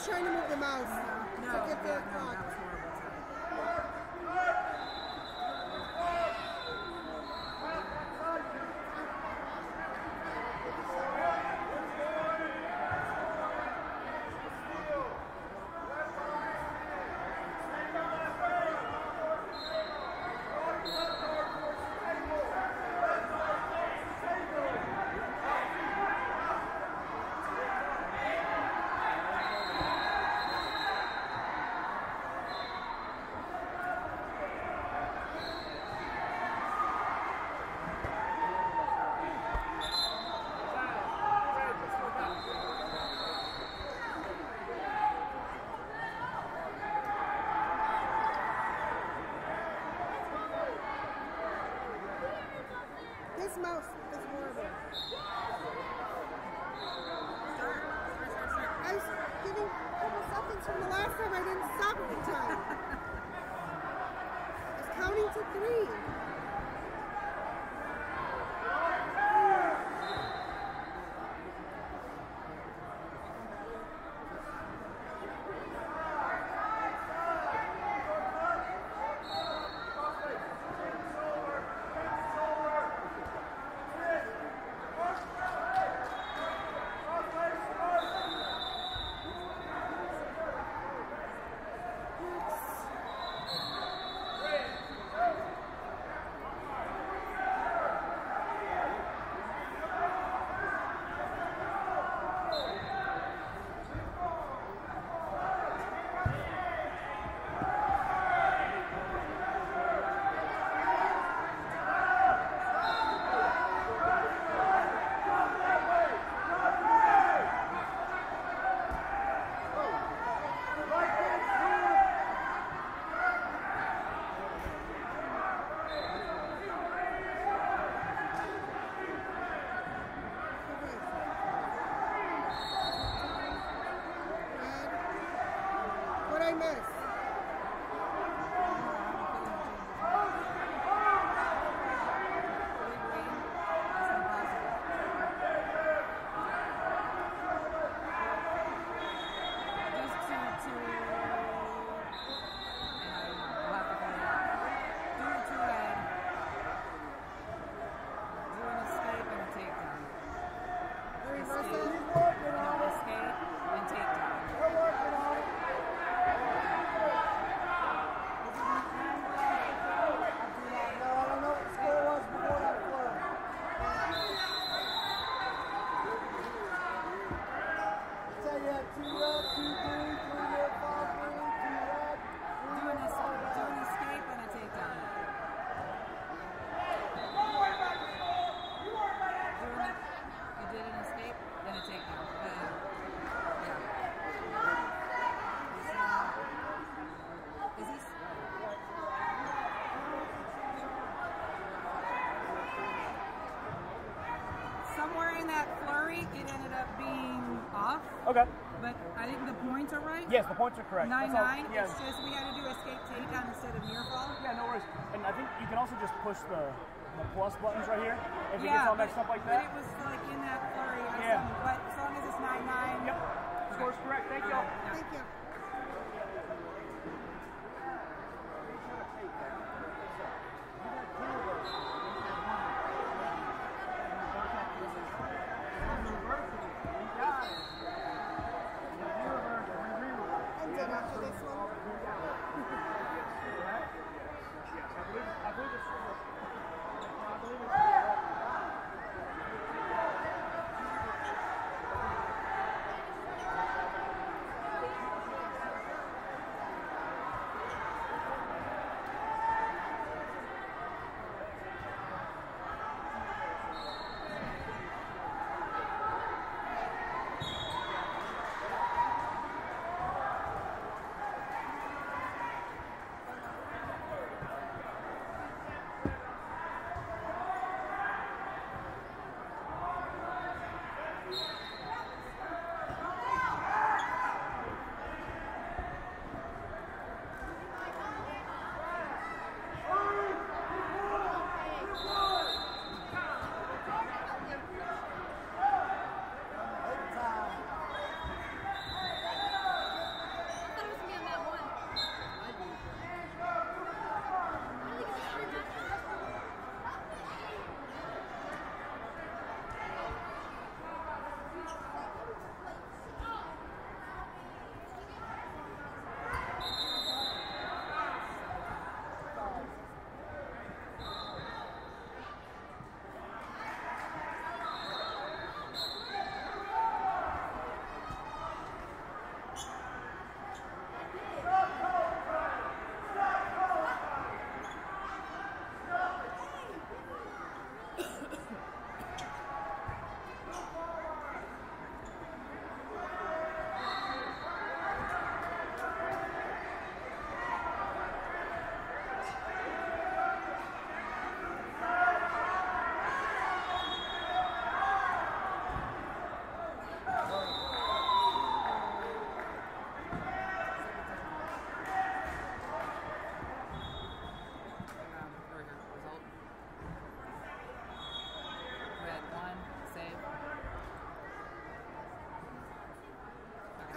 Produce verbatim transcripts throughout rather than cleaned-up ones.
trying to move the mouse No, to get the yeah, no, clock. that was horrible. This mouse is horrible. I was giving a couple seconds from the last time I didn't stop in time. I was counting to three. What I miss? Somewhere in that flurry, it ended up being off. Okay. But I think the points are right. Yes, the points are correct. Nine That's all- nine. yeah. It's just we had to do escape takedown instead of near fall. Yeah, no worries. And I think you can also just push the, the plus buttons right here if it Yeah, gets all but, mixed up like but that. it was like in that flurry. I Yeah. saw- But as long as it's nine nine. Yep. Score's correct. Thank you. Thank you. I'm done after this one. I believe it's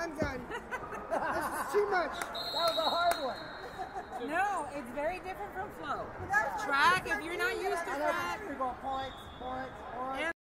I'm done. This is too much. That was a hard one. No, it's very different from flow. But that was my Track, first if you're not time used to doing it. I know track, you're going points, points, points. and